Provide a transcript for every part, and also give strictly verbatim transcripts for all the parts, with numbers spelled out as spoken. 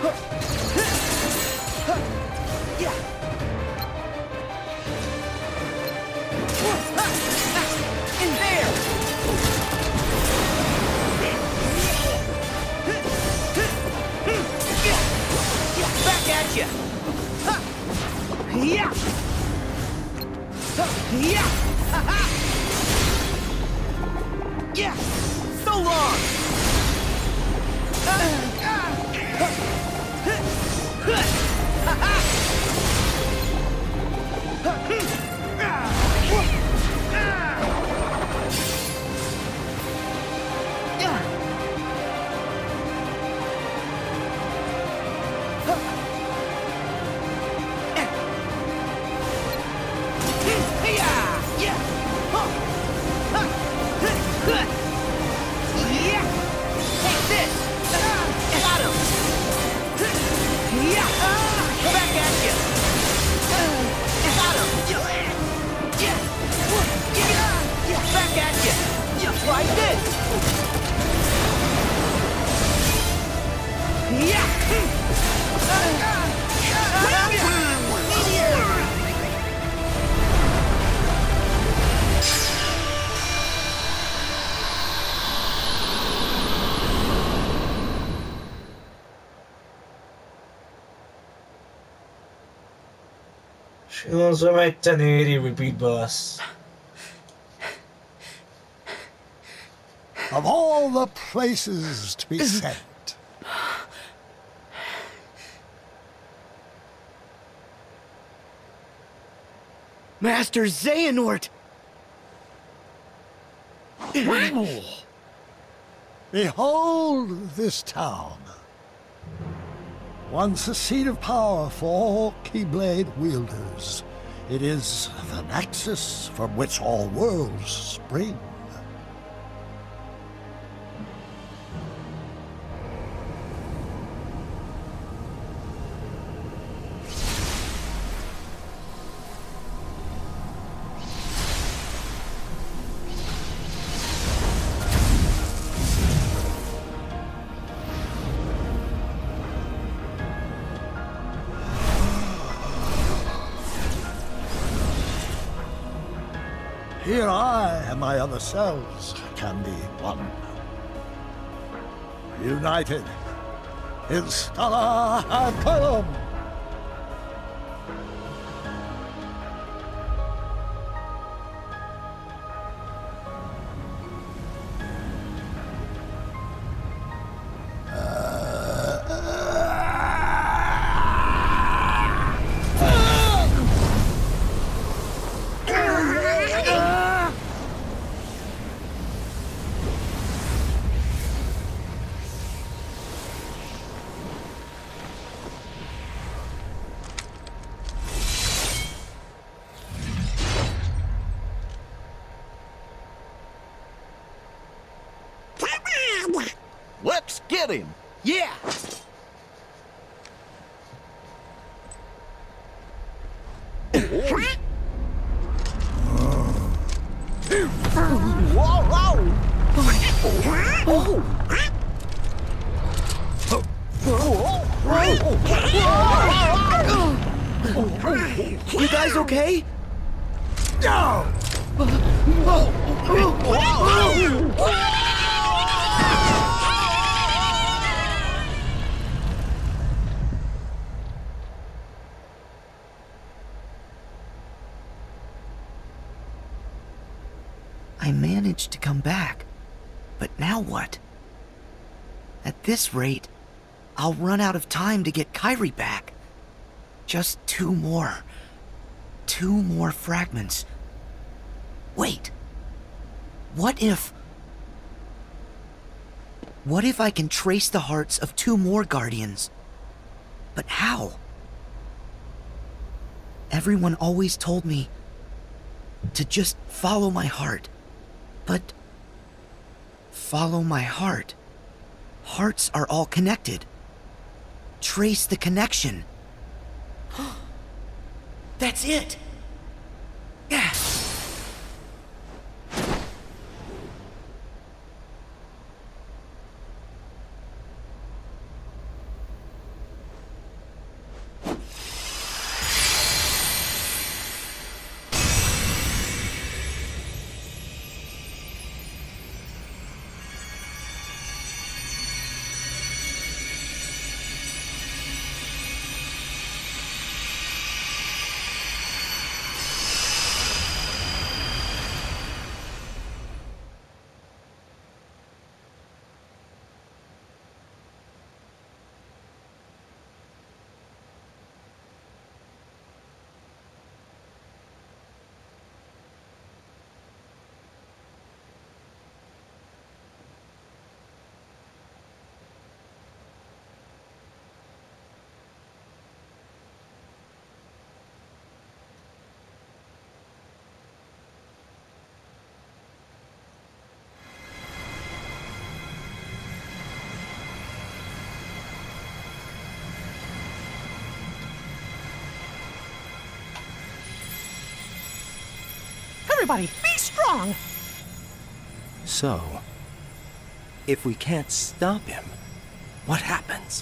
Yeah. In there. Back at you. Yeah. Yeah. Yeah. So long. Like this! Yeah! She also made ten eighty repeat boss. Of all the places to be sent. Master Xehanort! Behold this town. Once a seat of power for all Keyblade wielders. It is the nexus from which all worlds spring. Here I and my other selves can be one. United in Stellar Harpellum. Let's get him! Yeah! You guys okay? No! I managed to come back, but now what? At this rate, I'll run out of time to get Kairi back. Just two more. Two more fragments. Wait. What if... What if I can trace the hearts of two more Guardians? But how? Everyone always told me to just follow my heart. But follow my heart. Hearts are all connected. Trace the connection. That's it. Yeah. Everybody, be strong! So, if we can't stop him, what happens?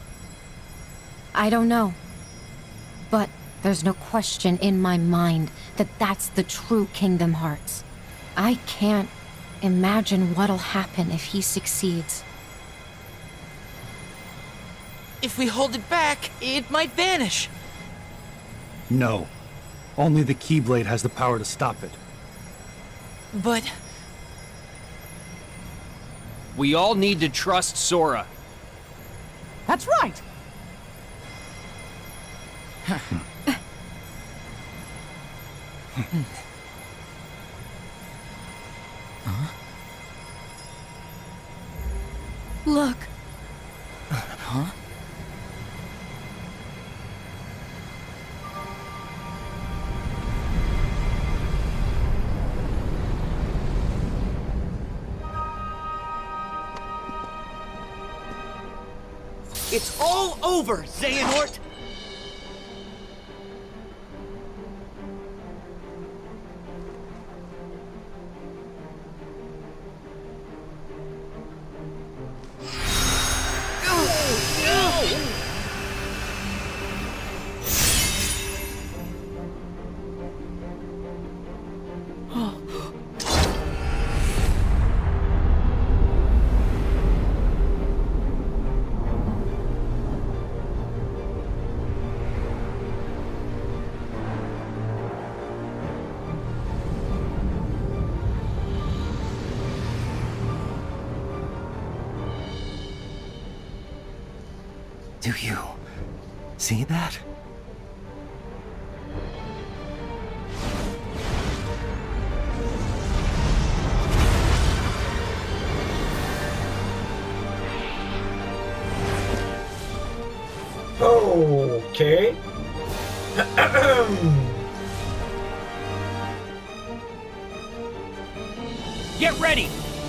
I don't know. But there's no question in my mind that that's the true Kingdom Hearts. I can't imagine what'll happen if he succeeds. If we hold it back, it might vanish. No. Only the Keyblade has the power to stop it. But... We all need to trust Sora. That's right! Huh? Look. Huh? It's all over, Xehanort! Do you see that? Okay. Get ready!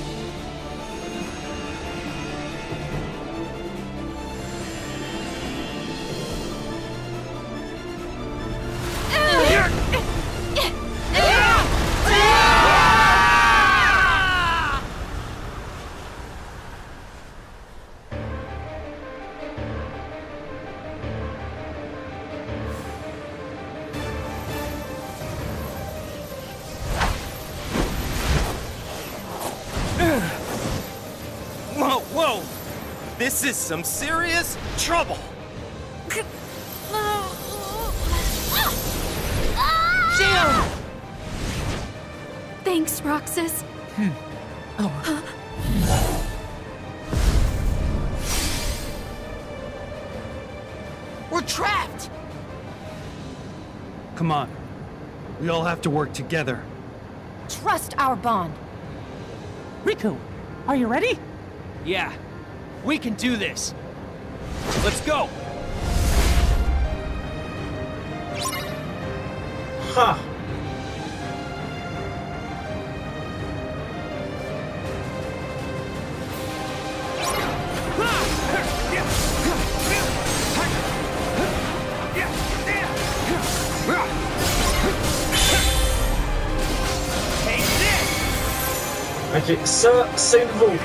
Whoa, whoa! This is some serious trouble! Jill! Thanks, Roxas. Oh. We're trapped! Come on. We all have to work together. Trust our bond. Riku, are you ready? Yeah, we can do this. Let's go! Huh. Ok, ça, c'est nouveau.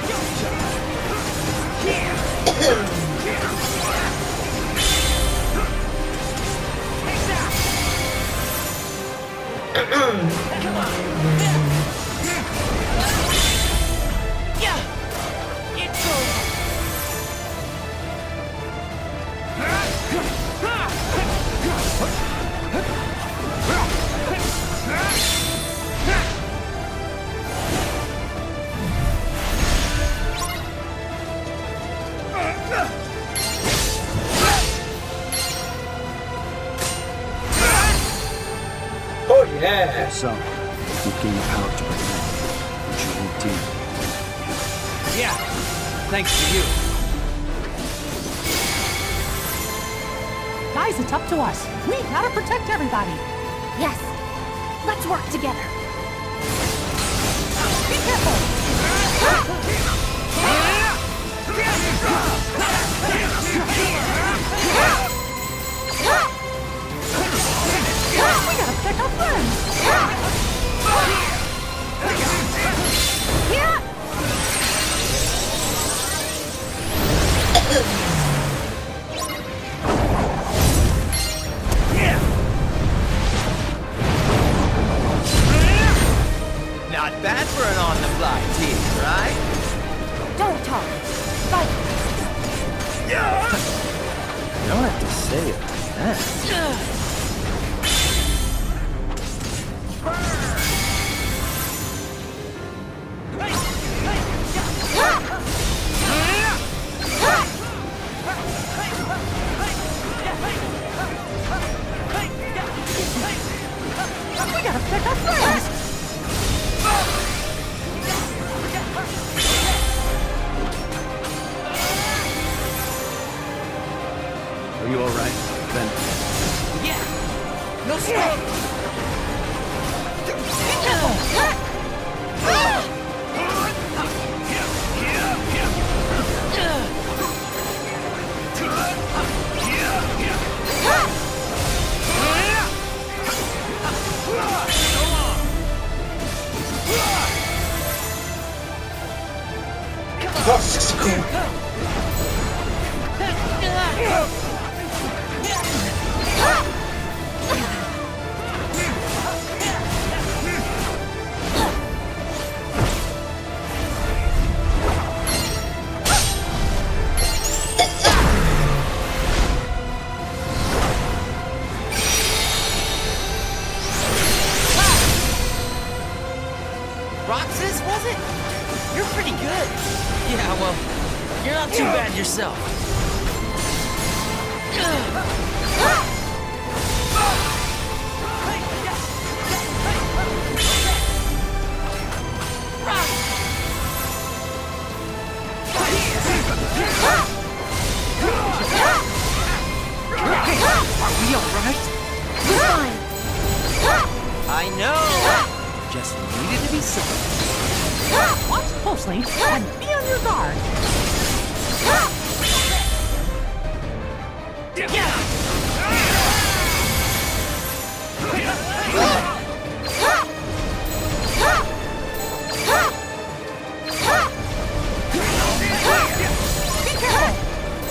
Oh yeah! So, you gain the power to protect, which you won't do. Yeah, thanks to you. Guys, it's up to us. We gotta protect everybody. Yes. Let's work together. Be careful! We gotta protect our friends! Not bad for an on-the-fly team, right? Don't talk. Fight. You don't have to say it like that. We gotta protect our friends! Are you alright, Ben? Yeah! No smoke! Oh, sixty cool. Roxas, was it? You're pretty good. Yeah, well, you're not too bad yourself. Are we alright? We're fine. I know. Just needed to be said. Watch closely and be on your guard. Be careful!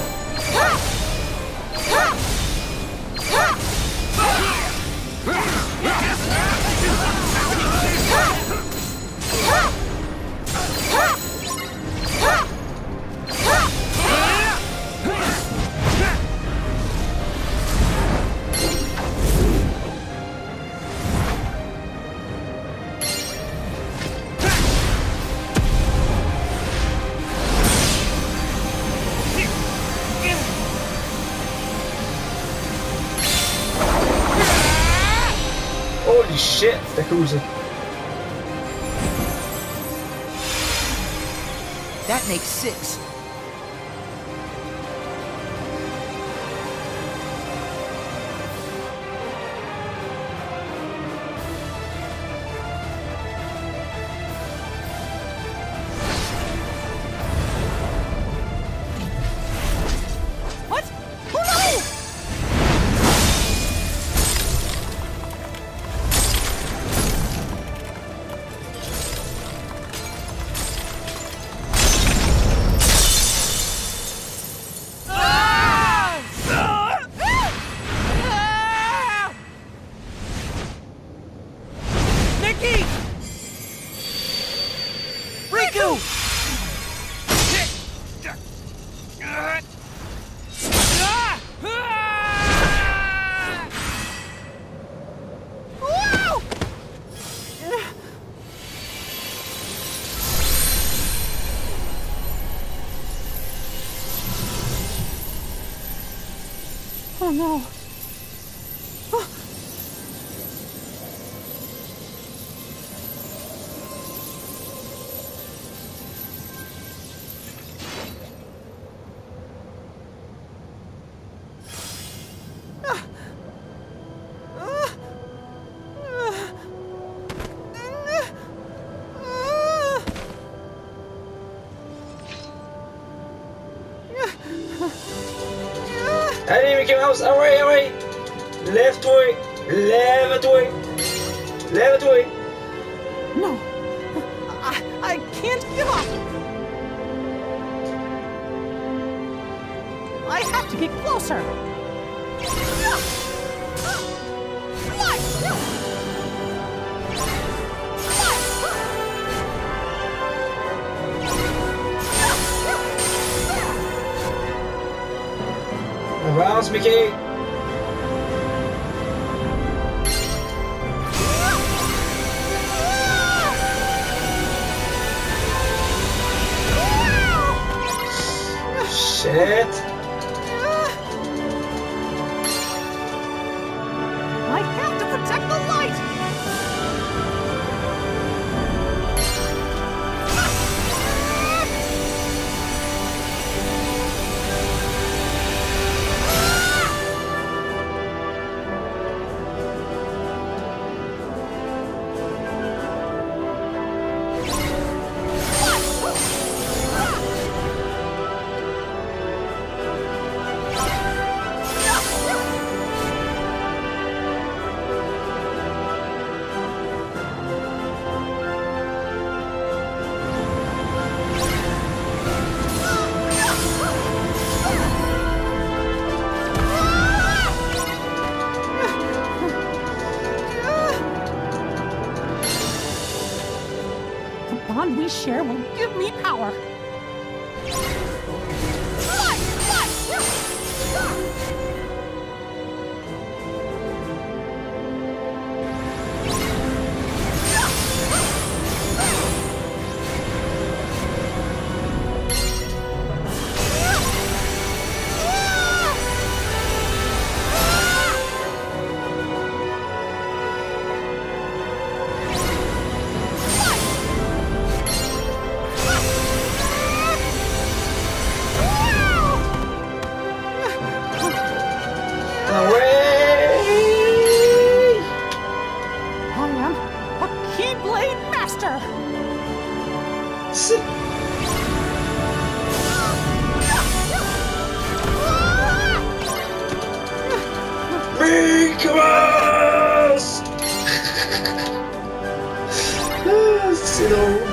Holy shit, they're cruising. That makes six. What? Oh no! Nikki! Riku! Wow! Oh no. Allez, Mickey Mouse, away, away! Left way, left way, left way. No. I, I can't give up. I have to get closer. Boss Mickey! Shit! I have to protect the light! The bond we share will give me power. Because you know.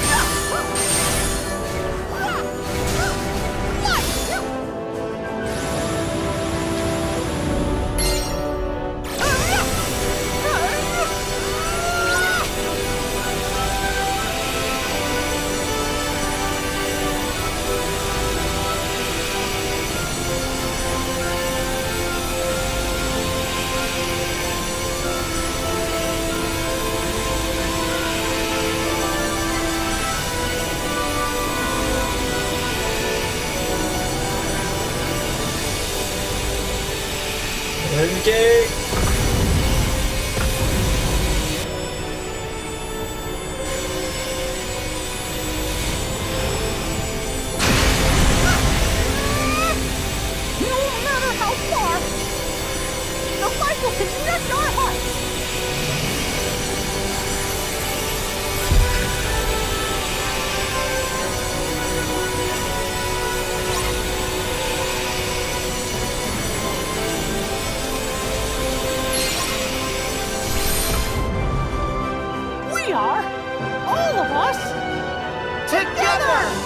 Okay. No matter how far, the light will connect our hearts. We are, all of us, together!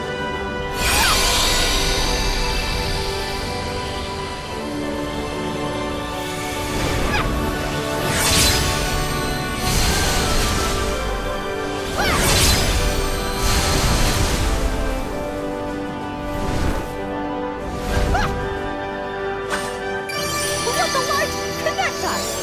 Let the light connect us!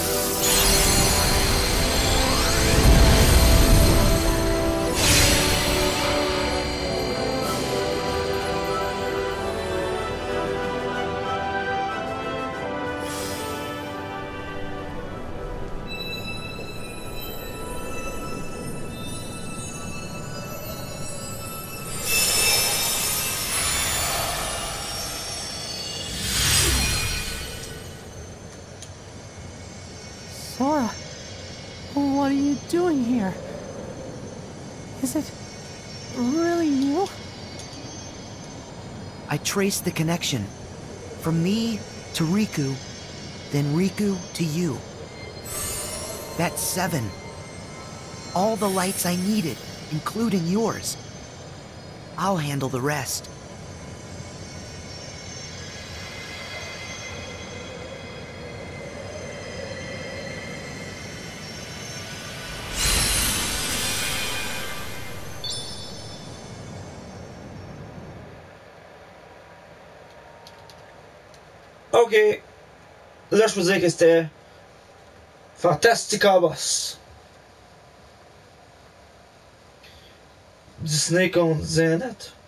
Sora, what are you doing here? Is it really you? I traced the connection. From me to Riku, then Riku to you. That's seven. All the lights I needed, including yours. I'll handle the rest. ok. Là, je peux dire que c'était Fantastica Boss. Disney contre Xehanort.